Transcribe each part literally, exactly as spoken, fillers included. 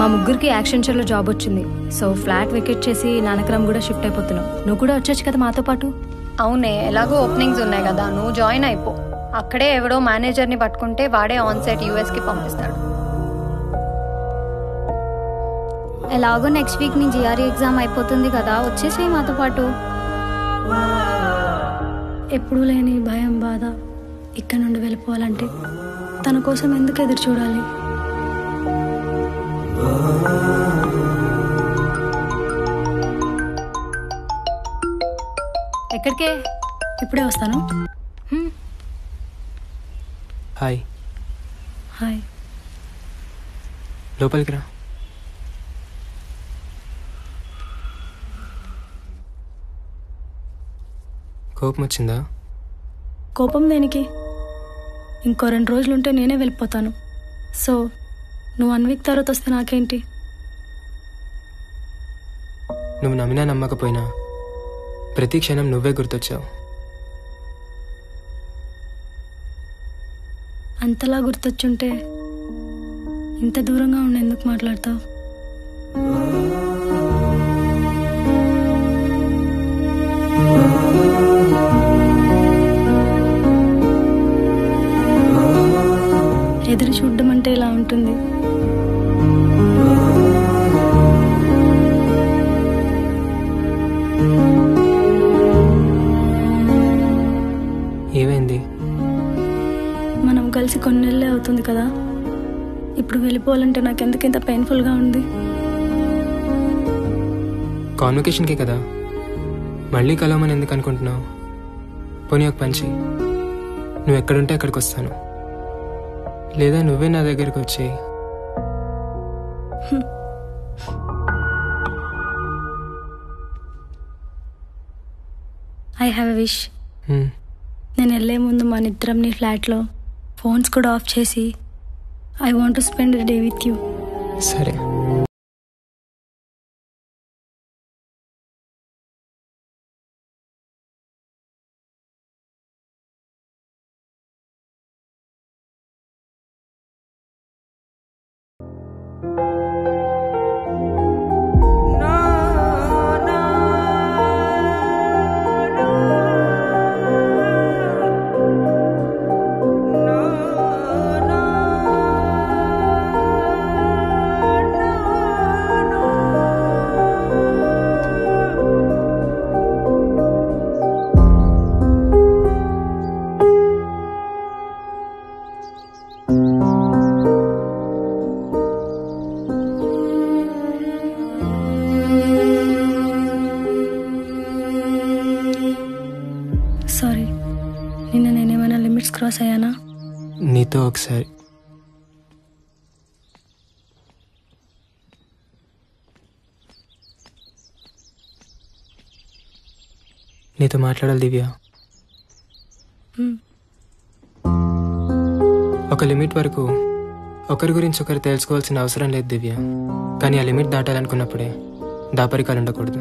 మా ముగ్గురికి యాక్సెంచర్లో జాబ్ వచ్చింది. సో ఫ్లాట్ వెకేట్ చేసి నానక్రమ్ కూడా షిఫ్ట్ అయిపోతున్నాం. నువ్వు కూడా వచ్చొచ్చు కదా మాతో పాటు. అవునే, ఎలాగో ఓపెనింగ్స్ ఉన్నాయి కదా, నువ్వు జాయిన్ అయిపో. అక్కడే ఎవడో మేనేజర్ని పట్టుకుంటే వాడే ఆన్ సైట్ యూఎస్కి పంపిస్తాడు. ఎలాగో నెక్స్ట్ వీక్ నీ జిఆర్ఈ ఎగ్జామ్ అయిపోతుంది కదా, వచ్చేసేయి మాతో పాటు. ఎప్పుడు లేని భయం బాధ ఇక్కడ నుండి వెళ్ళిపోవాలంటే తన కోసం ఎందుకు ఎదురు చూడాలి? ఎక్కడికే? ఇప్పుడే వస్తాను. హాయ్. హాయ్. లోపలికి రా. కోపం వచ్చిందా? కోపం దేనికి? ఇంకో రెండు రోజులుంటే నేనే వెళ్ళిపోతాను. సో నువ్వు వన్ వీక్ తర్వాత వస్తే నాకేంటి? నువ్వు నమ్మినా నమ్మకపోయినా ప్రతి క్షణం నువ్వే గుర్తొచ్చావు. అంతలా గుర్తొచ్చుంటే ఇంత దూరంగా ఉండి ఎందుకు మాట్లాడతావు? ఎదురు చూడడం అంటే ఇలా ఉంటుంది. ఏమైంది? మనం కలిసి కొన్ని నెలలే అవుతుంది కదా, ఇప్పుడు వెళ్ళిపోవాలంటే నాకెందుకు ఇంత పెయిన్ఫుల్గా ఉంది? కాన్వకేషన్కే కదా, మళ్ళీ కలవమని ఎందుకు అనుకుంటున్నావు? పోనీ ఒక పంచి, నువ్వు ఎక్కడుంటే అక్కడికి వస్తాను, లేదా నువ్వే నా దగ్గరికి వచ్చి. I have a wish. నేను వెళ్ళే ముందు మన ఇద్దరం నీ ఫ్లాట్లో ఫోన్స్ కూడా ఆఫ్ చేసి I want to spend the day with you. సరే. సారీ, నిన్న నేనేమైనా లిమిట్స్ క్రాస్ అయ్యానా? నీతో ఒకసారి నీతో మాట్లాడాలి దివ్య. ఒక లిమిట్ వరకు ఒకరి గురించి ఒకరు తెలుసుకోవాల్సిన అవసరం లేదు దివ్య, కానీ ఆ లిమిట్ దాటాలనుకున్నప్పుడే దాపరికాలు ఉండకూడదు.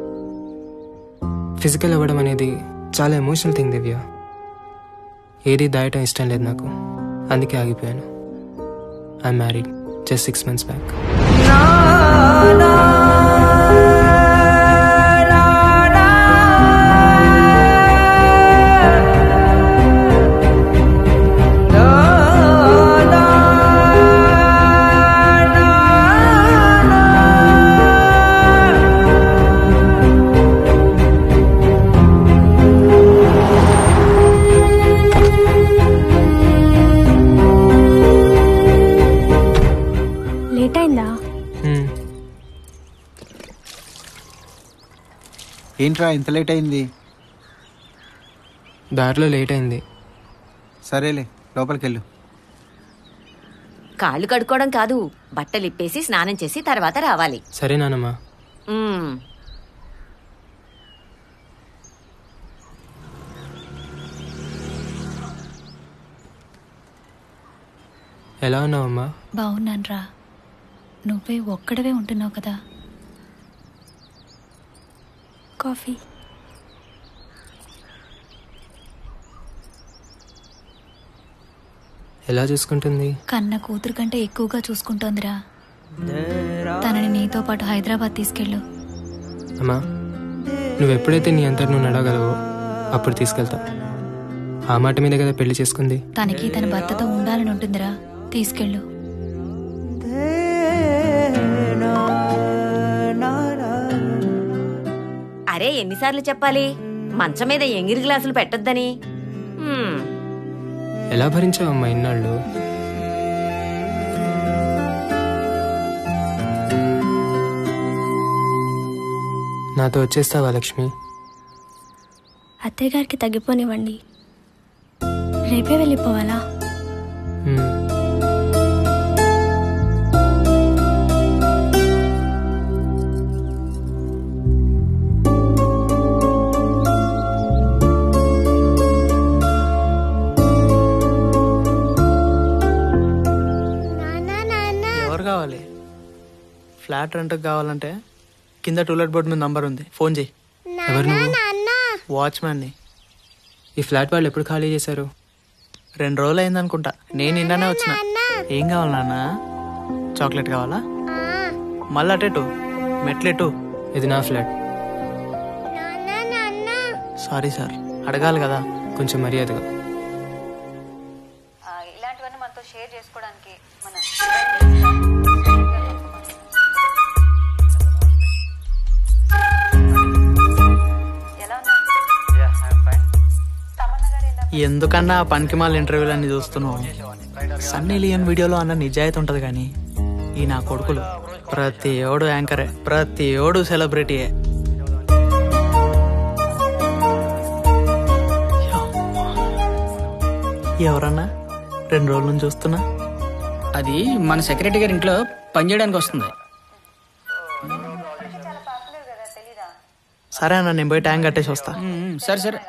ఫిజికల్ అవ్వడం అనేది చాలా ఎమోషనల్ థింగ్ దివ్య. ఏది దాయటం ఇష్టం లేదు నాకు, అందుకే ఆగిపోయాను. I'm married just six months back. ఏంట్రా ఇంత లేట్ అయింది? దారిలో లేట్ అయింది. సరేలే, లోపలికి వెళ్ళు. కాళ్ళు కడుక్కోవడం కాదు, బట్టలు ఇప్పేసి స్నానం చేసి తర్వాత రావాలి. సరే నానమ్మా. ఎలా ఉన్నావమ్మా? బాగున్నాను రా. నువ్వే ఒక్కడవే ఉంటున్నావు కదా. కాఫీ. ఎలా చూసుకుంటుంది? కన్న కూతురు కంటే ఎక్కువగా చూసుకుంటోందిరా. తనని నీతో పాటు హైదరాబాద్ తీసుకెళ్ళు. అమ్మా, నువ్వు ఎప్పుడైతే నీ అంతటి నువ్వు నడవగలవో అప్పుడు తీసుకెళ్తా. ఆ మాట మీద కదా పెళ్లి చేసుకుంది. తనకి తన భర్తతో ఉండాలని ఉంటుందిరా, తీసుకెళ్ళు. అరే ఎన్నిసార్లు చెప్పాలి మంచం మీద ఎంగిరి గ్లాసులు పెట్టొద్దని. హ్మ్. ఎలా భరించావమ్మా ఇన్నాళ్ళు? నాతో వచ్చేస్తావా లక్ష్మి? అత్తయ్య గారికి తగ్గిపోనివ్వండి, రేపే వెళ్ళిపోవాలా? హ్మ్. ఎవరు కావాలి? ఫ్లాట్ రెంట్కి కావాలంటే కింద టూలెట్ బోర్డు మీద నంబర్ ఉంది, ఫోన్ చేయి. ఎవరు నువ్వు? వాచ్మ్యాన్ని. ఈ ఫ్లాట్ వాళ్ళు ఎప్పుడు ఖాళీ చేశారు? రెండు రోజులు అయిందనుకుంటా. నేను నిన్ననే వచ్చిన. ఏం కావాలి నాన్న? చాక్లెట్ కావాలా? మళ్ళీ అటెటు మెట్లెటు. ఇది నా ఫ్లాట్. సారీ సార్, అడగాలి కదా. కొంచెం మర్యాదగా. ఇలాంటివన్నీ మనతో షేర్ చేసుకోవడానికి మన ఎందుకన్నా ఆ పనికిమాల ఇంటర్వ్యూలు అన్ని చూస్తున్నావు? సన్నీ లియోన్ వీడియోలో అన్న నిజాయితీ ఉంటది కానీ ఈ నా కొడుకులు ప్రతి ఏడు యాంకరే, ప్రతి ఏడు సెలబ్రిటీయే. ఎవరన్నా రెండు రోజుల నుంచి చూస్తున్నా? అది మన సెక్రటరీ గారి ఇంట్లో పనిచేయడానికి వస్తుంది. సరే అన్న, నేను పోయి ట్యాంక్ కట్టేసి వస్తా. సరే సరే.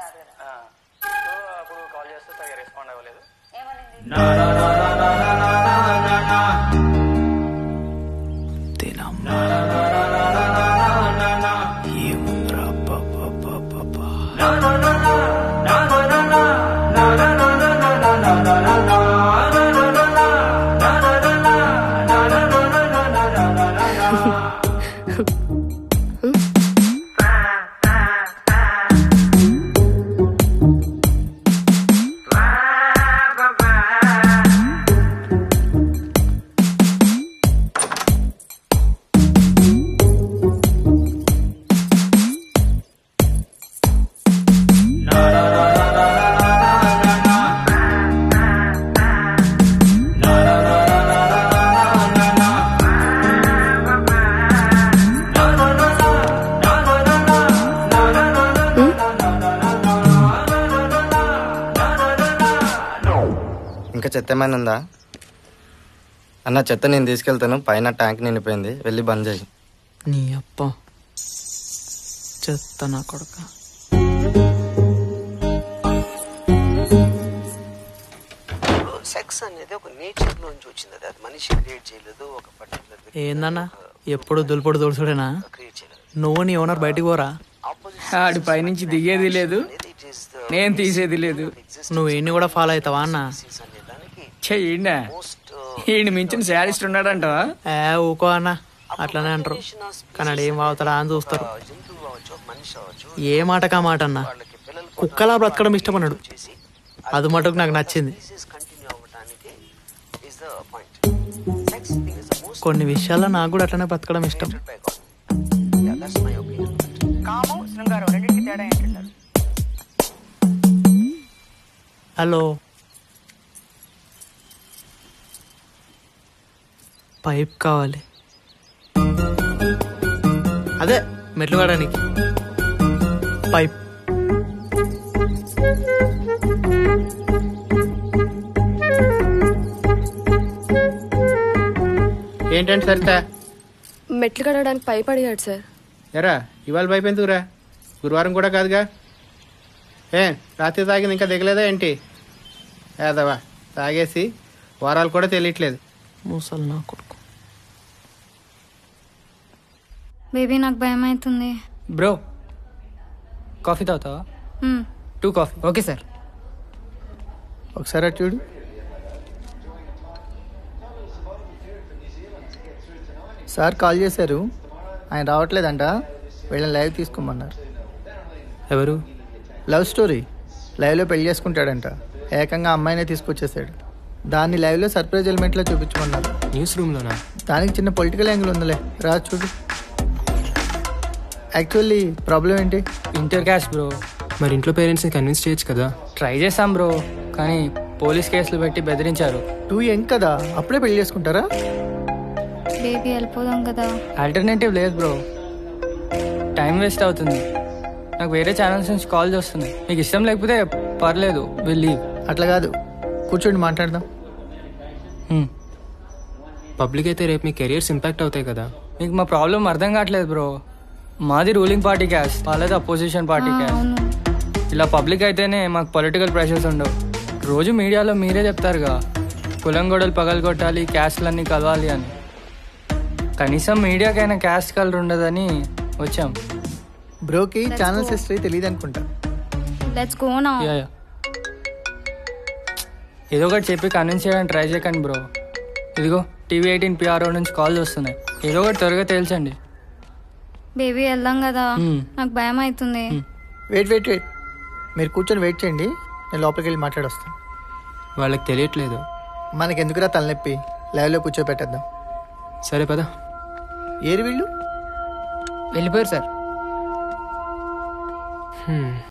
ఇంకా చెత్త ఏమైనా ఉందా అన్న? చెత్త నేను తీసుకెళ్తాను, పైన ట్యాంక్ నిండిపోయింది, వెళ్ళి బంద్ చేయి. నీ అప్ప చెత్త నా కొడుక. సెక్స్ అనేది ఒక నేచర్ నుంచి వచ్చింది, అది మనిషి క్రియేట్ చేయలేదు. ఒక పర్టికులర్ ఏందన్నా ఎప్పుడు దులుపుడు దుడుచుడేనా? నువ్వు నీ ఓనర్ బయటికి పోరా? ఆడి పైనుంచి దిగేది లేదు, నేను తీసేది లేదు. నువ్వు ఈయన్ని కూడా ఫాలో అవుతావా అన్న? చెయ్యండి, ఈయన మించిన శాడిస్ట్ ఉన్నాడంటవా? ఏ ఊకో అన్న, అట్లనే అంటారు కానీ ఏం వాగుతాడా అని చూస్తారు. ఏ మాటకా మాట అన్న, కుక్కలా బ్రతకడం ఇష్టమన్నాడు, అది మటుకు నాకు నచ్చింది. కొన్ని విషయాల్లో నాకు కూడా అట్లనే బ్రతకడం ఇష్టం. హలో, పైప్ కావాలి. అదే మెట్లు వాడడానికి పైప్. ఏంటంటే సరిత? మెట్లు కడగడానికి పైప్ అడిగాడు సార్. ఎరా ఇవాళ పైప్ ఎందుకురా? గురువారం కూడా కాదుగా. ఏ రాత్రి తాగింది ఇంకా దిగలేదా ఏంటి? ఏదవా తాగేసి వారాలు కూడా తెలియట్లేదు. ముసలి నా కొడుకు. బేబీ నాకు భయం అవుతుంది. బ్రో కాఫీ తాగుతావా? Two coffee. Okay sir. ఒకసారి చూడు. సార్ కాల్ చేశారు, ఆయన రావట్లేదంట, వీళ్ళని లైవ్ తీసుకోమన్నారు. ఎవరు? Love story. లైవ్లో పెళ్లి చేసుకుంటాడంట, ఏకంగా అమ్మాయినే తీసుకొచ్చేసాడు. దాన్ని లైవ్లో సర్ప్రైజ్ ఎలిమెంట్లో చూపించమన్నారు. న్యూస్ రూమ్లోనా? దానికి చిన్న పొలిటికల్ యాంగిల్ ఉందిలే, రా చూడు. యాక్చువల్లీ ప్రాబ్లం ఏంటి? Inter caste bro. మరి ఇంట్లో పేరెంట్స్ని కన్విన్స్ చేయొచ్చు కదా. ట్రై చేసాం బ్రో, కానీ పోలీస్ కేసులు పెట్టి బెదిరించారు. టూ యంగ్ కదా, అప్పుడే పెళ్లి చేసుకుంటారా? బేబీ వెళ్ళిపోదాం కదా. ఆల్టర్నేటివ్ లేదు బ్రో, టైం వేస్ట్ అవుతుంది. నాకు వేరే ఛానల్స్ నుంచి కాల్ చేస్తున్నాయి. మీకు ఇష్టం లేకపోతే పర్లేదు, విల్ లీవ్. అట్లా కాదు, కూర్చోండి మాట్లాడదాం. పబ్లిక్ అయితే రేపు మీ కెరియర్స్ ఇంపాక్ట్ అవుతాయి కదా. మీకు మా ప్రాబ్లం అర్థం కావట్లేదు బ్రో. మాది రూలింగ్ పార్టీ క్యాస్ట్, వాళ్ళది అపోజిషన్ పార్టీ క్యాస్ట్. ఇలా పబ్లిక్ అయితేనే మాకు పొలిటికల్ ప్రెషర్స్ ఉండవు. రోజు మీడియాలో మీరే చెప్తారుగా, కులం గొడవలు పగలు కొట్టాలి, క్యాస్ట్లన్నీ కలవాలి అని. కనీసం మీడియాకైనా క్యాస్ట్ కలర్ ఉండదని వచ్చాం. బ్రోకి ఛానల్స్ హిస్టరీ తెలియదు అనుకుంటా. Let's go now. Yeah yeah ఏదో ఒకటి చెప్పి కన్విన్స్ చేయడానికి ట్రై చేయకండి బ్రో. ఇదిగో టీవీ ఎయిటీన్ పిఆర్ఓ నుంచి కాల్ వస్తున్నాయి, ఏదో ఒకటి త్వరగా తేల్చండి. బేబీ వెళ్దాం కదా, నాకు భయం అవుతుంది. వెయిట్ వెయిట్ వెయిట్ మీరు కూర్చొని వెయిట్ చేయండి, నేను లోపలికి వెళ్ళి మాట్లాడొస్తాను. వాళ్ళకి తెలియట్లేదు. మనకి ఎందుకురా తలనొప్పి, లైవ్లో కూర్చోపెట్టేద్దాం. సరే పదా. ఏరి వీళ్ళు వెళ్ళిపోయారు సార్.